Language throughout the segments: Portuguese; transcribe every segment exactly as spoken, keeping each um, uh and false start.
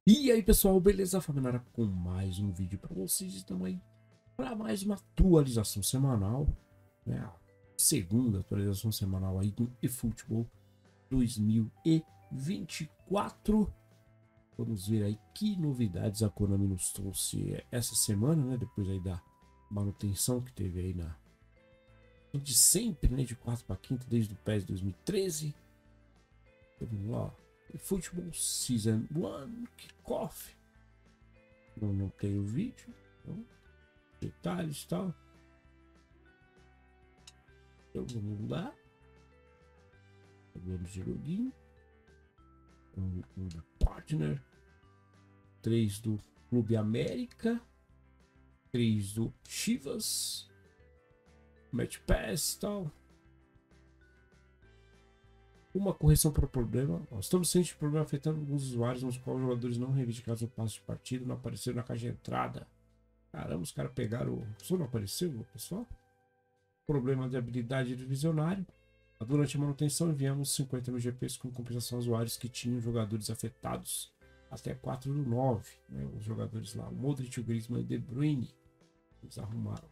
E aí pessoal, beleza? Faminara com mais um vídeo para vocês. Estamos aí para mais uma atualização semanal, né? A segunda atualização semanal aí do eFootball dois mil e vinte e quatro. Vamos ver aí que novidades a Konami nos trouxe essa semana, né? Depois aí da manutenção que teve aí na de sempre, né? De quarta para quinta desde o PES dois mil e treze. Vamos lá. eFootball Season um Kickoff. Não, não tem o vídeo. Então, detalhes e tal. Então vamos lá. Vamos de login. Um, um do Partner. três do Clube América. três do Chivas. Match Pass e tal. Uma correção para o problema. Nós estamos sentindo problema afetando alguns usuários, nos quais os jogadores não reivindicados no passo de partida não apareceram na caixa de entrada. Caramba, os caras pegaram. O pessoal não apareceu, pessoal? Problema de habilidade de visionário. Durante a manutenção, enviamos cinquenta mil G Ps com compensação a usuários que tinham jogadores afetados até quatro do nove. Né? Os jogadores lá, o Modric, o Griezmann e o De Bruyne, eles arrumaram.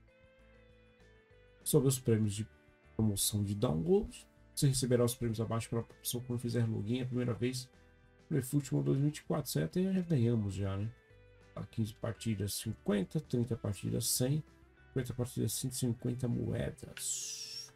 Sobre os prêmios de promoção de download. Você receberá os prêmios abaixo pela pessoa quando fizer login a primeira vez no eFootball dois mil e vinte e quatro. Certo? E já ganhamos já, né? A quinze partidas cinquenta, trinta partidas cem, cinquenta partidas cento e cinquenta moedas.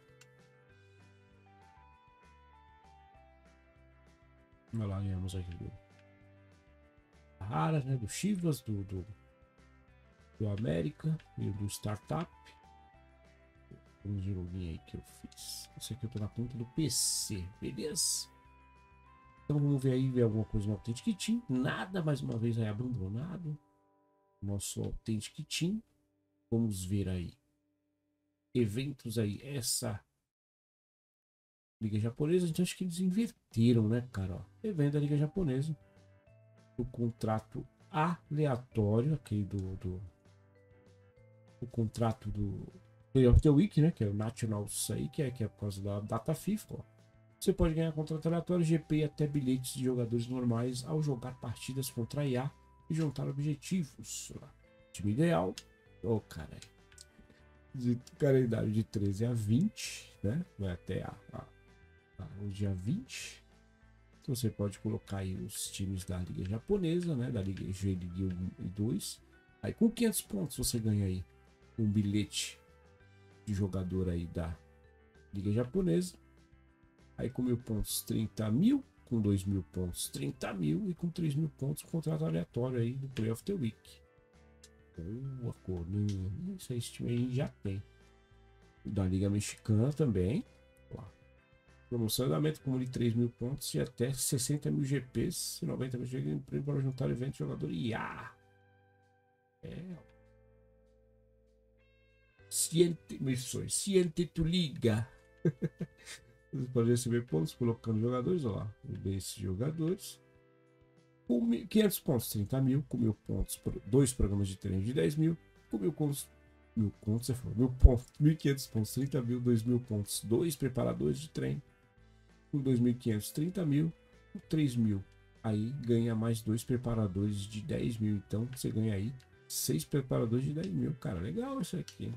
Olha lá, ganhamos aqui do Rara, né? Do Chivas, do, do, do América e do Startup. Vamos de login aí que eu fiz. Esse aqui eu tô na conta do P C, beleza? Então vamos ver aí, ver alguma coisa no Authentic Team. Nada, mais uma vez, aí abandonado. Nosso Authentic Team. Vamos ver aí. Eventos aí, essa Liga Japonesa. Então acho que eles inverteram, né, cara? Ó, evento da Liga Japonesa. O contrato aleatório, aquele do... do o contrato do... Play of the Week, né? Que é o National Sei, que é, que é por causa da data FIFA. Ó. Você pode ganhar contrato aleatório, G P e até bilhetes de jogadores normais ao jogar partidas contra I A e juntar objetivos. Ó. Time ideal. Ô, oh, cara. De calendário de treze a vinte, né? Vai até a, a, a, o dia vinte. Então você pode colocar aí os times da Liga Japonesa, né? Da Liga G, Liga um e dois. Aí com quinhentos pontos você ganha aí um bilhete de jogador aí da Liga Japonesa. Aí com mil pontos trinta mil, com dois mil pontos trinta mil e com três mil pontos contrato aleatório aí do Play of the Week. Boa, Konami. Isso aí, esse time aí já tem. Da Liga Mexicana também. Lá. Promoção de andamento com três mil pontos e até sessenta mil G Ps e noventa mil G Ps para juntar evento de jogador I A. É. Ciente, missões, Ciente tu liga. Você pode receber pontos colocando jogadores, olha lá, esses jogadores. Com quinhentos pontos, trinta mil, com mil pontos, dois programas de treino de dez mil, com mil pontos, mil pontos, você falou, mil pontos, mil e quinhentos pontos, trinta mil, dois mil pontos, dois preparadores de treino, com dois mil e quinhentos, trinta mil, com três mil, aí ganha mais dois preparadores de dez mil, então você ganha aí seis preparadores de dez mil, cara, legal isso aqui.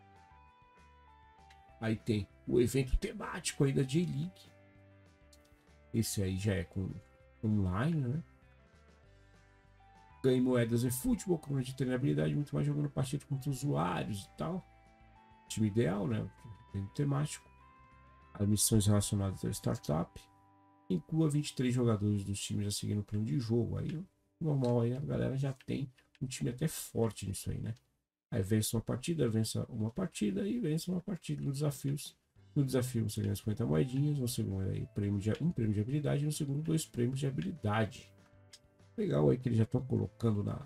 Aí tem o evento temático aí da J-League. Esse aí já é com online, né? Ganhe moedas e futebol, como de treinabilidade, muito mais jogando partida contra usuários e tal. Time ideal, né? Evento temático. As missões relacionadas ao startup. Inclua vinte e três jogadores dos times a seguir no plano de jogo. Aí, normal, aí a galera já tem um time até forte nisso aí, né? Aí vence uma partida, vence uma partida e vence uma partida nos desafios. No desafio você ganha cinquenta moedinhas, no segundo aí prêmio de, um prêmio de habilidade e no segundo dois prêmios de habilidade. Legal aí que eles já estão colocando na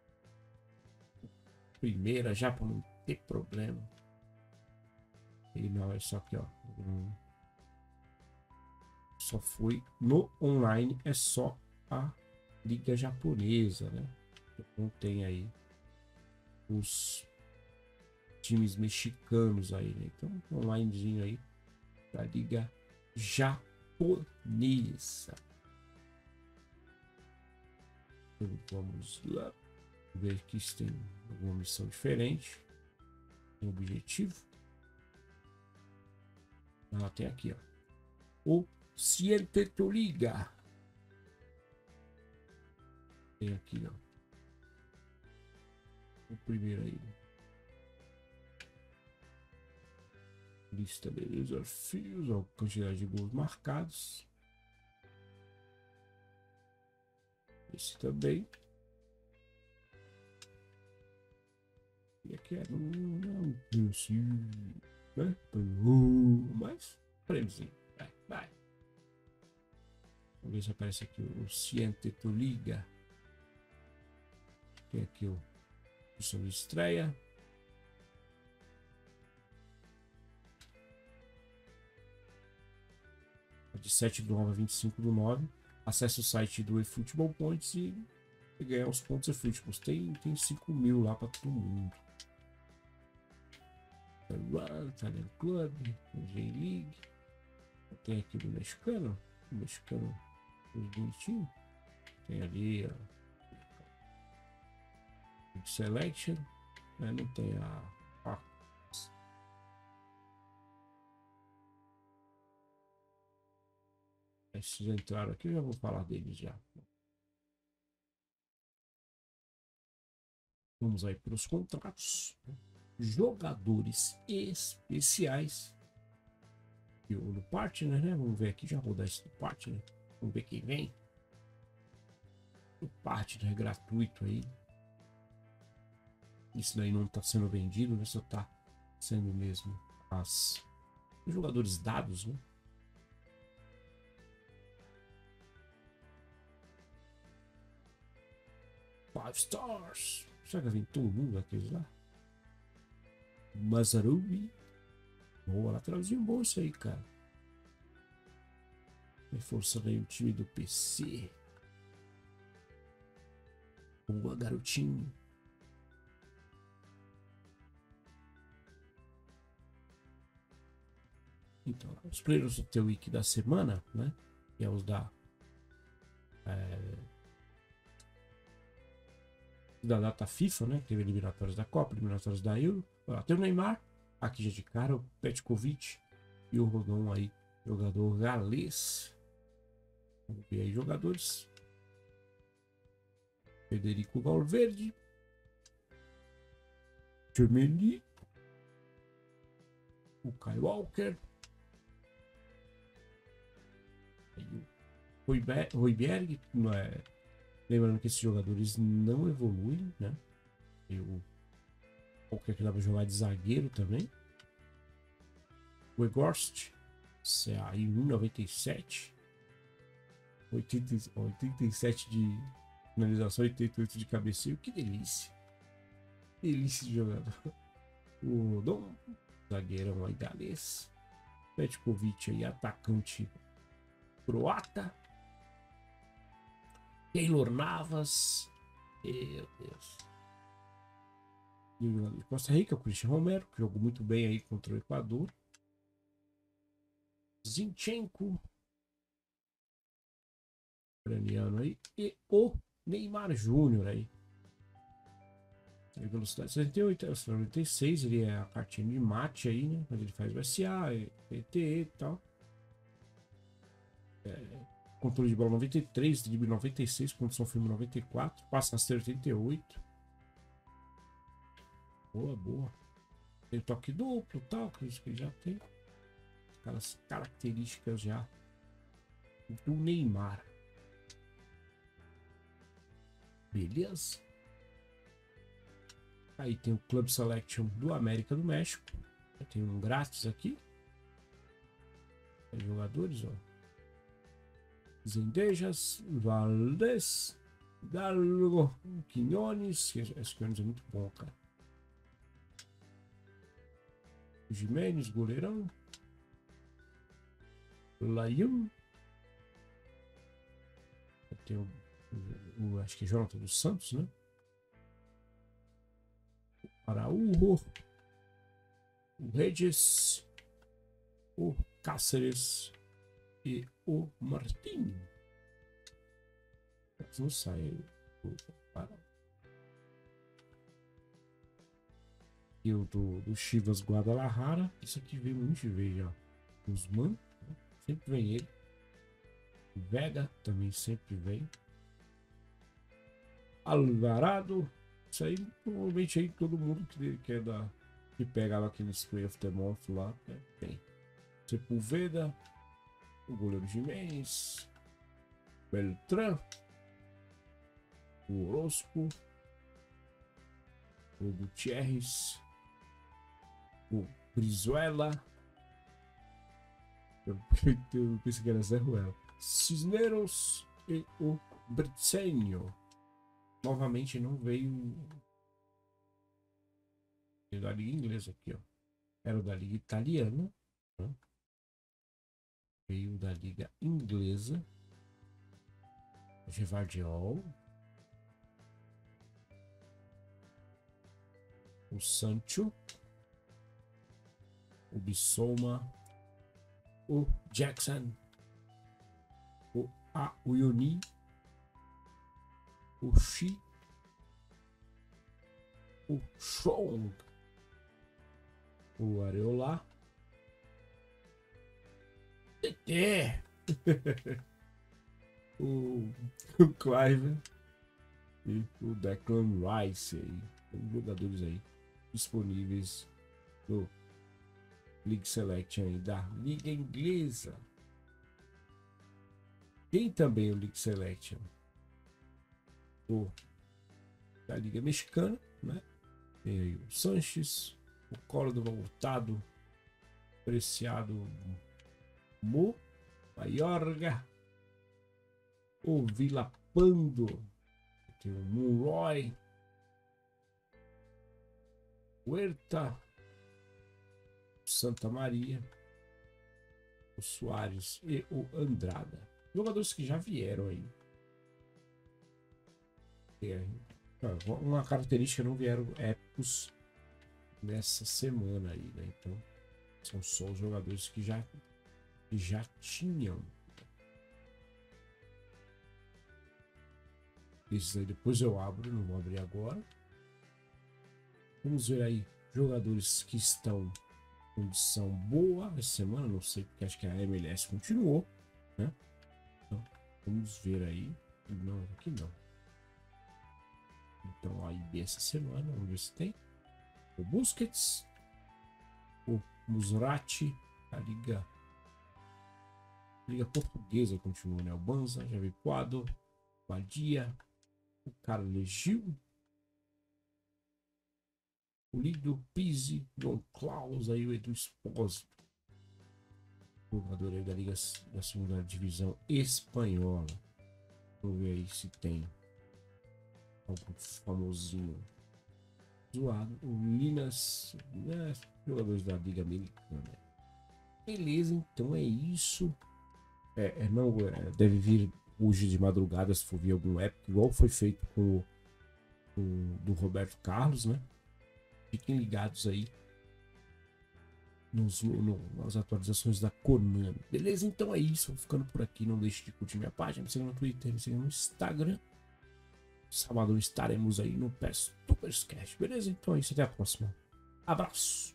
primeira já para não ter problema. E não, é só que ó. Só foi no online, é só a Liga Japonesa, né? Não tem aí os times mexicanos aí, né? Então, onlinezinho aí da Liga Japonesa. Então, vamos lá. Ver aqui se tem alguma missão diferente. Tem objetivo. Ah, tem aqui, ó. O Siente tu liga. Tem aqui, ó. O primeiro aí. Lista de desafios, ó, quantidade de gols marcados. Esse também. E aqui é não possível, né? Mas prêmiozinho. Vai, vai. Vamos ver se aparece aqui o Siente tu liga. Tem aqui o missão de estreia. De sete do nove a vinte e cinco do nove. Acesse o site do eFootball Points e ganhar os pontos eFootballs. Tem, tem cinco mil lá para todo mundo. Run, Italian Club, J-League. Tem aqui do mexicano. O mexicano bonitinho. Tem ali a Selection. Né? Não tem a, a esses entraram aqui, eu já vou falar deles já. Vamos aí para os contratos. Jogadores especiais. E o no partner, né? Vamos ver aqui, já vou dar esse do partner. Vamos ver quem vem. O partner é gratuito aí. Isso daí não está sendo vendido, né? Só está sendo mesmo as os jogadores dados, né? Five stars. Será que vem todo mundo aqueles lá? Mazarubi. Boa, lateralzinho bom isso aí, cara. Reforçando aí o time do P C. Boa, garotinho. Então, os players do teu wiki da semana, né? Que é os da é, da data FIFA, né? Teve eliminatórios da Copa, eliminatórios da Euro. Ó, tem o Neymar, aqui já de cara, o Petkovic e o Rodon aí, jogador galês. Vamos ver aí jogadores. Federico Valverde. Tchouaméni. O Kyle Walker. O Højbjerg, não é... Lembrando que esses jogadores não evoluem, né? Eu qualquer que dá pra jogar de zagueiro também. O Weghorst, C A I um noventa e sete. oitenta, oitenta e sete de finalização, oitenta e oito de cabeceio. Que delícia! Delícia de jogador. O Dom, zagueirão aí galês. Petkovic aí, atacante croata. Keylor Navas. Meu Deus. E o jogador de Costa Rica, o Cristian Romero, que jogou muito bem aí contra o Equador. Zinchenko. Ucraniano aí. E o Neymar Júnior aí. Velocidade setenta e oito, noventa e seis, ele é a cartinha de mate aí, né? Mas ele faz o S A, E T E e tal. É, controle de bola noventa e três, drible noventa e seis, condição firme noventa e quatro, passa rasteiro oitenta e oito. Boa, boa. Tem toque duplo e tal, que ele já tem. Aquelas características já do Neymar. Beleza? Aí tem o Club Selection do América do México. Tem um grátis aqui. Tem jogadores, ó. Zendejas, Valdés, Dalgo, Quinones. Esse Quinones é muito bom, cara. Jimenez, goleirão. Layun. Tem o, o, o, acho que é Jonathan dos Santos, né? Araújo. O Regis. O Cáceres. E o Martim. Não sai. E o do, do Chivas Guadalajara. Isso aqui veio muito vez já. Guzmán, né? Sempre vem ele. Vega também sempre vem. Alvarado. Isso aí, provavelmente aí todo mundo que, que é da. Que pega aquele Spray of the Month lá. Né? Tem. Sepulveda. O goleiro Jimenez. Beltrán. O Orozco. O Gutierrez. O Brizuela. Eu, eu pensei que era Zé Ruela. Cisneros e o Briceño. Novamente não veio da Liga Inglesa aqui, ó. Era da Liga Italiana. Né? Veio da Liga Inglesa. Gevardiol. O Sancho. O Bissoma. O Jackson. O Auyuni. O Xi. O Chong. O Areola. Tete. o, o Clive. E o Declan Rice aí. Tem jogadores aí disponíveis no League Selection aí da Liga Inglesa. Tem também o League Selection do, da Liga Mexicana, né? Tem aí o Sanches, o Córdoba Hurtado, Preciado Mo, Mayorga, o Vilapando, tem o Monroy, Huerta, Santa Maria, o Soares e o Andrada. Jogadores que já vieram aí. É, uma característica, não vieram épicos nessa semana aí, né? Então, são só os jogadores que já, que já tinham. Esses aí depois eu abro, não vou abrir agora. Vamos ver aí jogadores que estão em condição boa essa semana, não sei, porque acho que a M L S continuou, né? Então, vamos ver aí. Não, aqui não. Então, a I B essa semana, vamos ver se tem. O Busquets, o Musrati, a Liga, Liga Portuguesa continua, né? O Banza, Javi Quadro, Badia, o Carlos Gil, o Lido Pizzi, John Klaus, aí o Edu Espósito, jogador aí da Liga da segunda divisão espanhola. Vamos ver aí se tem algum famosinho zoado. O Linas, né? Jogadores da Liga Americana. Beleza, então é isso. É, é não, é, deve vir hoje de madrugada se for vir algum épico, igual foi feito com o, com, do Roberto Carlos, né? Fiquem ligados aí nos, no, nas atualizações da Konami. Beleza? Então é isso. Vou ficando por aqui. Não deixe de curtir minha página. Me siga no Twitter, me siga no Instagram. Sábado estaremos aí no PES Tuperscast. Beleza? Então é isso. Até a próxima. Abraço.